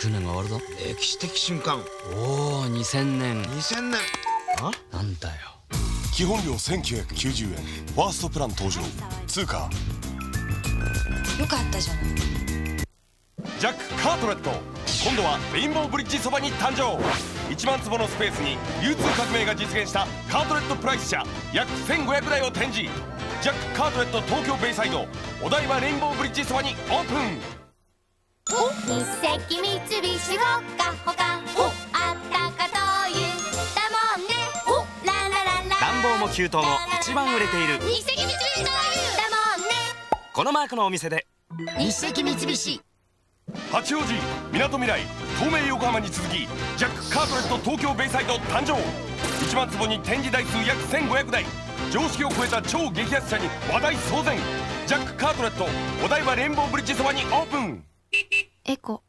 90年が終わるぞ。 歴史的瞬間。 おお、2000年。 2000年。あ、 なんだよ。 基本料1990円。ファーストプラン登場。通貨。 よかったじゃない。 ジャック・カートレット。今度はレインボーブリッジそばに誕生。1万坪のスペースに流通革命が実現したカートレットプライス車約1500台を展示。ジャック・カートレット東京ベイサイドお台場レインボーブリッジそばにオープン。 日赤三菱ほかほかあったか灯油だもんね。ララララ暖房も給湯も一番売れている日赤三菱灯油だもんね。 このマークのお店で。 日赤三菱。 八王子、みなとみらい、東名横浜に続きジャック・カートレット東京ベイサイド誕生。1万坪に展示台数約1500台。常識を超えた超激安車に話題騒然。ジャック・カートレットお台場レインボーブリッジそばにオープン。 エコ。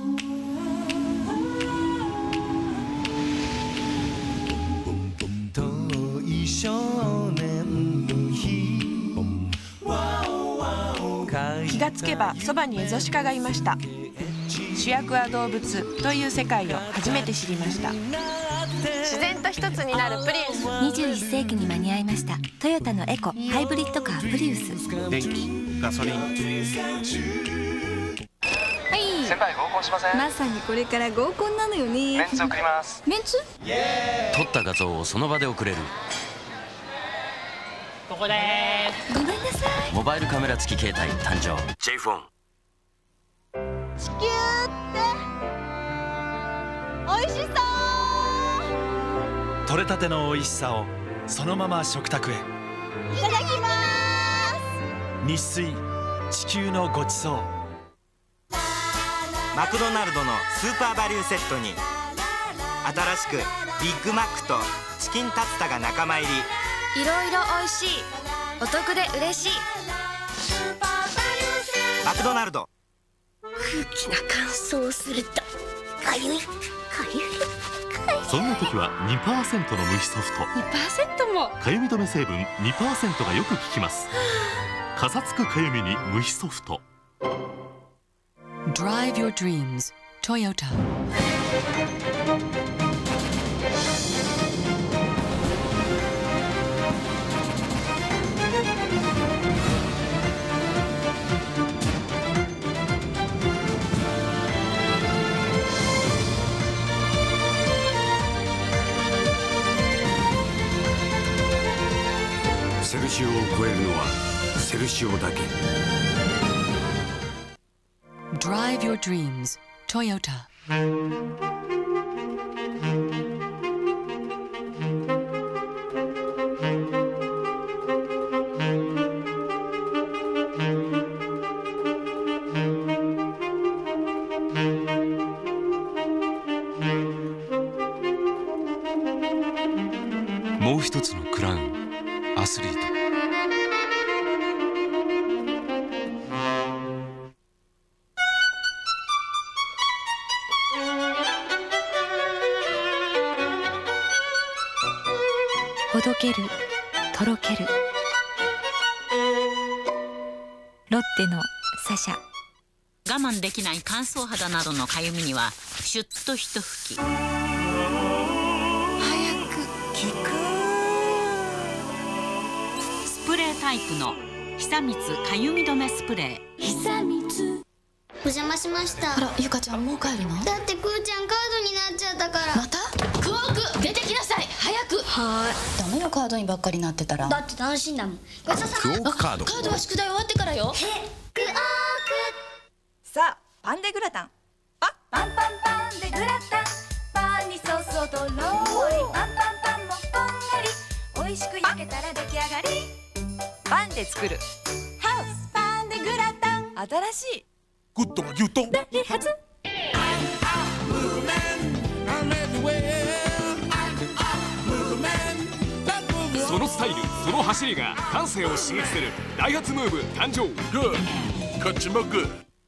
気がつけばそばにエゾシカがいました。主役は動物という世界を初めて知りました。自然と一つになるプリウス。 21世紀に間に合いました。トヨタのエコハイブリッドカープリウス。 電気、ガソリン。 はい。 先輩合コンしません？ まさにこれから合コンなのよね。 メンツ送ります。 メンツ？ 撮った画像をその場で送れる。 ここでーす。 ごめんなさい。 モバイルカメラ付き携帯誕生。 J フォン。 地球って美味しそう。 取れたての美味しさをそのまま食卓へ。 いただきます。 日水、地球のごちそう。 マクドナルドのスーパーバリューセットに新しくビッグマックとチキンタツタが仲間入り。 いろいろ美味しい。お得で嬉しい。 マクドナルド。 空気が乾燥するとかゆいかゆい。 そんな時は 2% の無比ソフト。 2% も。 かゆみ止め成分 2% がよく効きます。かさつくかゆみに無比ソフト。 Drive your dreams Toyota。 セルシオを超えるのはセルシオだけ。 Drive your dreams Toyota。 もう一つのクラウン、アスリート。 ほどける、とろける。ロッテのサシャ。 我慢できない乾燥肌などのかゆみにはシュッとひと吹き。早く効く。スプレータイプの久光かゆみ止めスプレー。 久光。お邪魔しました。 あら、ゆかちゃんもう帰るの？ だってくーちゃんカードになっちゃったから。 また？クオーク出てきなさい、早く。はーい。ダメよ、カードにばっかりなってたら。 だって楽しいんだもん。ごちそうさま。 クオークカード。 カードは宿題終わってからよ。 クオーク。 さあ、パンデグラタン。 パンパンパンでグラタン。パンにソースをとろーり。パンパンパンもこんがり。美味しく焼けたら出来上がり。 パンで作るハウスパンデグラタン。新しいグッドがギュッと。 ダイハツ。 そのスタイル、その走りが感性を刺激するダイハツムーブ誕生。グッこっちもグッ。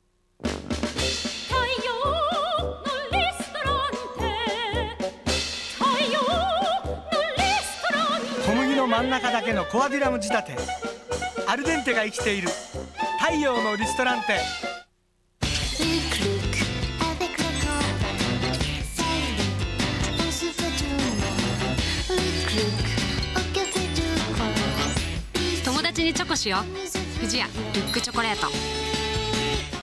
小麦の真ん中だけのコアデュラム仕立て。アルデンテが生きている太陽のリストランテ。 にチョコしよう。不二家ルックチョコレート。